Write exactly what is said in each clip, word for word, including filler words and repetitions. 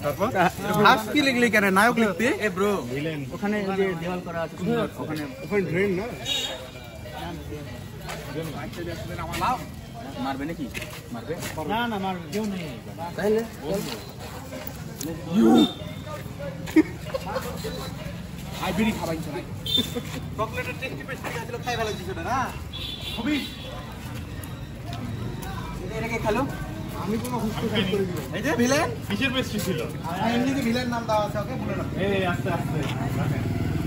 তারপর হাস্কি লিখলি কেন নায়ক লিখতে এ ব্রো ওখানে যে দেওয়াল করা আছে সুন্দর ওখানে ওখানে ড্রেন না মারবে নাকি মারবে না না মারবে কেউ নেই তাহলে আই বিড়ি খাবাই চাই চকলেটের টেস্টি পেস্ট্রি ছিল খাই ভালো দিছিল না খুবই এটাকে খেলো আমি কোনো হুস্তো কাজ করে দিলাম এই যে ভিলেন কিসের পেস্ট্রি ছিল এমনি কি ভিলেন নাম দেওয়া আছে ওকে বলে রাখো এই আস্তে আস্তে রাখেন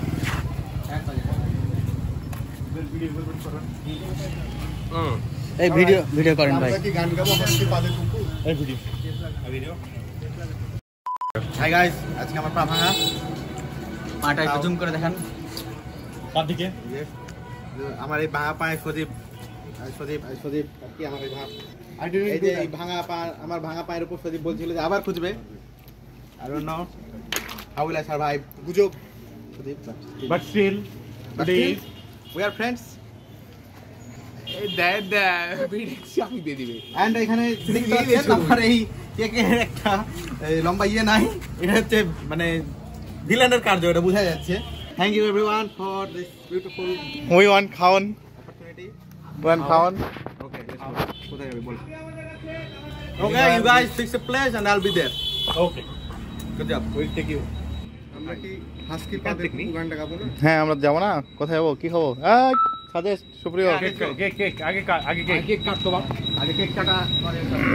ভিডিও করবেন করেন হুম এই ভিডিও ভিডিও করেন ভাই আমরা কি গান গাবো হাসি পাদে কুকু এই ভিডিও ভিডিও হাই গাইস আজকে আমার পা ভাঙা পাটা একটু জুম করে দেখান কার দিকে আমার এই ভাঙা পায়ে সদীপ সদীপ সদীপ কি আমার এই ভাঙা আই ডিডন্ট এই যে এই ভাঙা পা আমার ভাঙা পায়ের উপর সদীপ বলছিল যে আবার খুঁজবে I don't know how will I survive গুজব Sadip but still please we are friends এই দ্যাট দ্যাট ভিডিও আমি দিয়ে দিবে এন্ড এখানে দেখতে পাচ্ছেন আমার এই কেকের একটা লম্বা ইয়ে নাই এটা হচ্ছে মানে ভিলেনের কার্য এটা বোঝা যাচ্ছে thank you everyone for this beautiful we want খাওন অপরচুনিটি ওয়ান খাওন ওকে কোথায় যাবে বল okay you guys fix a place and I will be there okay good job will take you আমরা কি হাস্কি পাদে কুকু গানটা গাবো না হ্যাঁ আমরা যাবো না কোথায় যাবো কি খাবো সাজেশ সুপ্রিয় কেক কেক কেক আগে আগে কেক কেক কাট তো বাপ আগে কেক কাটা পরে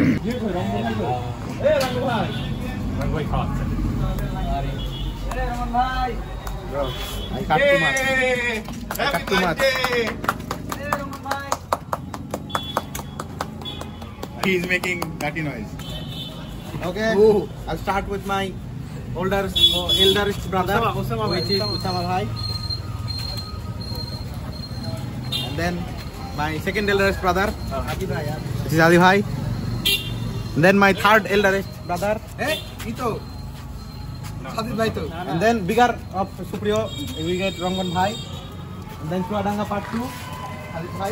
এ রঙ্গ ভাই রঙ্গ ভাই খাওয়াচ্ছে আরে রমন ভাই bro I cut too much happy too much. Birthday আরে রমন ভাই he is making dirty noise Okay, I'll start with my older, uh, eldest brother, Usama, Usama which bhai, is Usama. Usama bhai. And then my second eldest brother, Adi bhai, which is Adi bhai. And then my third eldest brother, hey, Ito, Adi bhai to. And then bigger of Supriyo, we get Rangan bhai. And then Chuadanga part two, Adi bhai.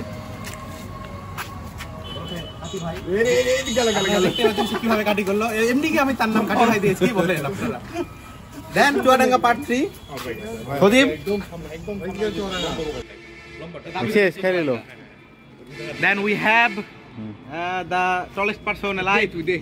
কিভাবে কাটি করলো এমনি কি আমি তার নাম কাটি ভাই দিয়েছি বলেন আপনারা then Chuadanga part three Sadip শেষ খেয়ে নিল then we have the tallest person alive today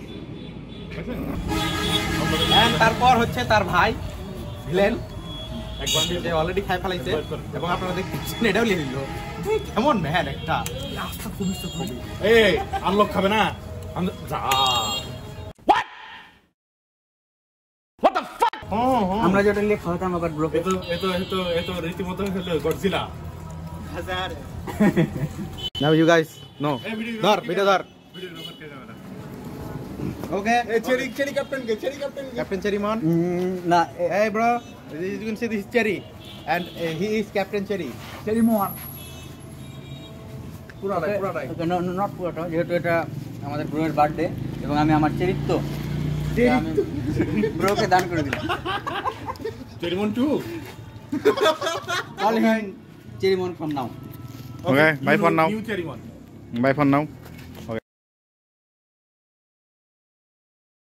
then তারপর হচ্ছে তার ভাই ভিলেন একবার যে অলরেডি খাই ফেলাইছে এবং আপনারা দেখতেছেন এটাও লিখে দিল কেমন ম্যান একটা রাস্তা খুবই খুবই এই আনলক খাবে না যা হোয়াট হোয়াট দ্য ফাক আমরা যেটা নিয়ে খাওয়াতাম আবার ব্রো এতো এতো এতো এতো রীতিমতো হলো গডজিলা হাজার নাও ইউ গাইস নো ধর ভিডিও ধর ভিডিও রেকর্ড করে যাবে না ওকে এই চেরি চেরি ক্যাপ্টেন কে চেরি ক্যাপ্টেন ক্যাপ্টেন চেরি মন না hey bro you can see this is Cherry and uh, he is Captain Cherry Cherry Mohan পুরাটাই পুরাটাই নট পুরোটা যেহেতু এটা আমাদের ব্রোয়ের বার্থডে এবং আমি আমার চরিত্র আমি ব্রোকে দান করে দিলাম চেরি মন to call him Cherry Mohan from now Okay, bye for now. New Cherry one. Bye for now